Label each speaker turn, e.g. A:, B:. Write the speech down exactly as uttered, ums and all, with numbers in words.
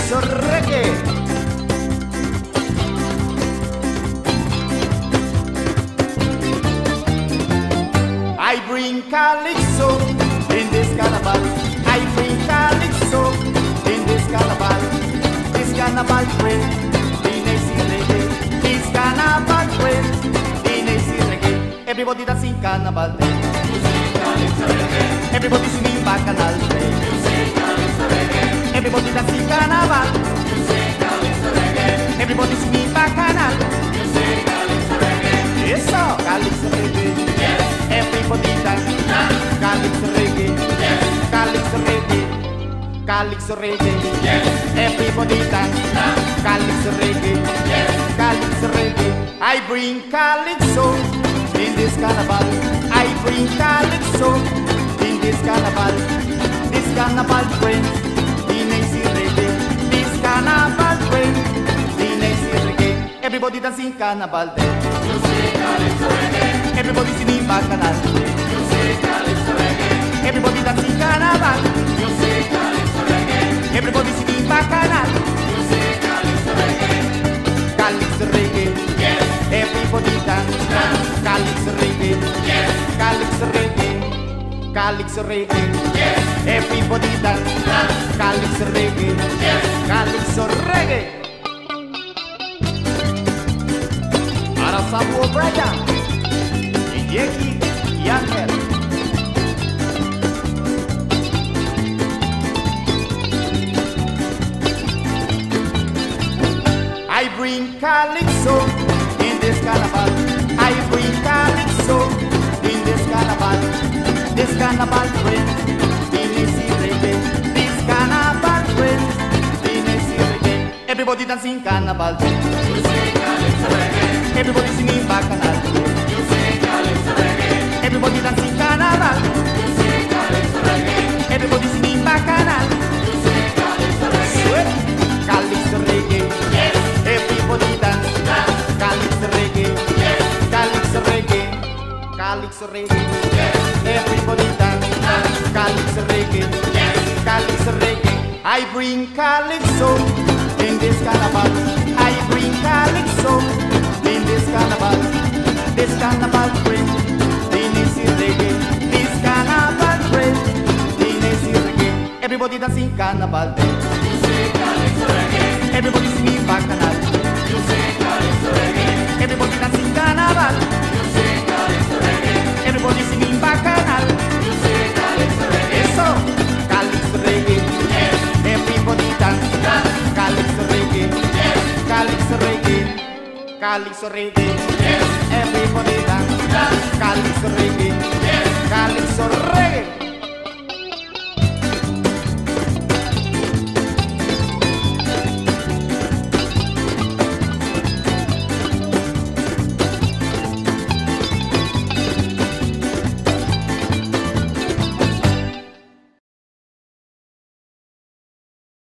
A: Calypso reggae. I bring calypso in this carnival. I bring calypso in this carnival. This carnival friend, Dinesi reggae. This carnival friend, Dinesi reggae. Everybody dancing carnival day.
B: Music calypso reggae.
A: Everybody singing bacchanal day.
B: Music calypso reggae.
A: Everybody dancing carnival.
B: Music calypso reggae.
A: Everybody singing bacchanal.
B: Music calypso reggae.
A: Yes, sir. Calypso reggae.
B: Yes.
A: Everybody dance. Calypso reggae.
B: Yes.
A: Calypso reggae. Calypso reggae.
B: Yes.
A: Everybody dance. Calypso reggae.
B: Yes.
A: Calypso reggae. I bring calypso in this carnival. I bring calypso in this carnival. This carnival friend, Dinesi reggae. This carnival friend, Dinesi reggae. Everybody dancing carnival day.
B: Music calypso reggae.
A: Everybody singing bacchanal day.
B: Music calypso reggae.
A: Everybody dancing carnival.
B: Music calypso reggae.
A: Everybody singing bacchanal.
B: Music calypso reggae.
A: Calypso reggae.
B: Yes.
A: Everybody dance. Calypso reggae.
B: Yes.
A: Calypso reggae. Calypso reggae.
B: Yes.
A: Everybody dance. Calypso reggae.
B: Yes.
A: Calypso reggae. Para Samuel Bryan y Jackie y Ángel. I bring calypso in this carnival. I bring calypso in this carnival. This carnival friend, Dinesi reggae. This carnival friend, Dinesi reggae. Everybody dancing carnival.
B: Music calypso reggae.
A: Everybody singing bacchanal.
B: Music calypso reggae.
A: Everybody dancing carnival.
B: Music calypso reggae.
A: Everybody singing bacchanal.
B: Music calypso reggae.
A: Sweat, calypso reggae.
B: Yes.
A: Everybody dance. Calypso reggae.
B: Yes.
A: Calypso reggae. Calypso reggae.
B: Yes.
A: Everybody dance. Calypso reggae.
B: Yes.
A: Calypso reggae. I bring calypso in this carnival. I bring calypso in this carnival. This carnival friend, Dinesi reggae. This carnival friend, Dinesi reggae. Everybody dancing carnival day.
B: Music calypso reggae.
A: Everybody singing bacchanal.
B: Music calypso reggae.
A: Everybody dancing carnival.
B: Music calypso reggae.
A: Everybody singing bacchanal.
B: Music calypso reggae.
A: Eso, calypso reggae.
B: Yes.
A: Everybody dance. Calypso reggae.
B: Yes.
A: Calypso reggae. Calypso reggae.
B: Yes.
A: Everybody dance. Calypso reggae.
B: Yes.
A: Calypso reggae.